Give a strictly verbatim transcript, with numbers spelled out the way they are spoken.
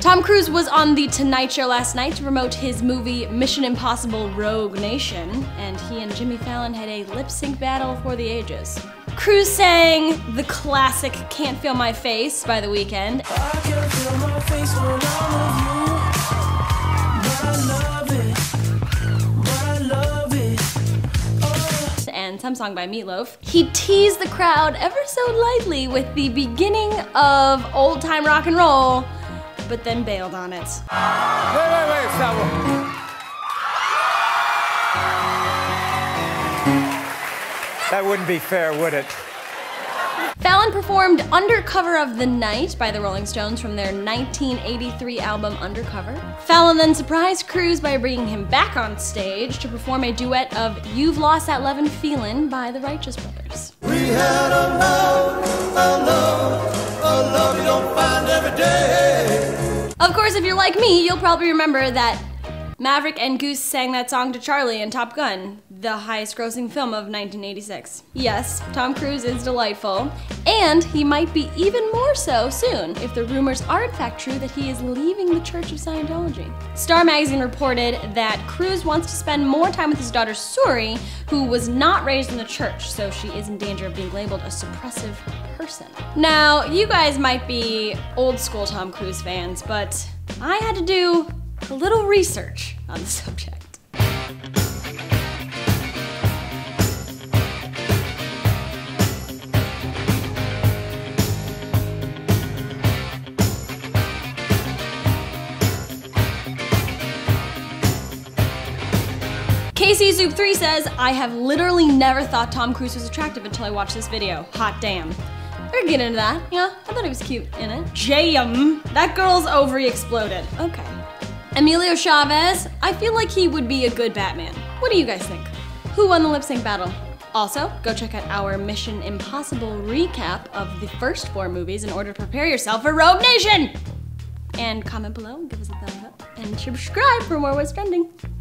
Tom Cruise was on The Tonight Show last night to promote his movie Mission Impossible Rogue Nation, and he and Jimmy Fallon had a lip sync battle for the ages. Cruise sang the classic Can't Feel My Face by The Weeknd. I can't feel my face when I'm with you, but I love it, but I love it. Oh. And some song by Meatloaf. He teased the crowd ever so lightly with the beginning of Old Time Rock and Roll, but then bailed on it. Wait, wait, wait, stop. That wouldn't be fair, would it? Fallon performed Undercover of the Night by the Rolling Stones from their nineteen eighty-three album Undercover. Fallon then surprised Cruise by bringing him back on stage to perform a duet of You've Lost That Lovin' Feelin' by the Righteous Brothers. We had a love, a love, a love you don't find every day. Of course, if you're like me, you'll probably remember that Maverick and Goose sang that song to Charlie in Top Gun, the highest grossing film of nineteen eighty-six. Yes, Tom Cruise is delightful, and he might be even more so soon if the rumors are in fact true that he is leaving the Church of Scientology. Star Magazine reported that Cruise wants to spend more time with his daughter Suri, who was not raised in the church, so she is in danger of being labeled a suppressive person. Now, you guys might be old school Tom Cruise fans, but I had to do a little research on the subject. K C Soup three says, I have literally never thought Tom Cruise was attractive until I watched this video. Hot damn. We're gonna get into that. Yeah, I thought he was cute in it. Jam. That girl's ovary exploded. Okay. Emilio Chavez, I feel like he would be a good Batman. What do you guys think? Who won the lip sync battle? Also, go check out our Mission Impossible recap of the first four movies in order to prepare yourself for Rogue Nation! And comment below, give us a thumbs up, and subscribe for more What's Trending.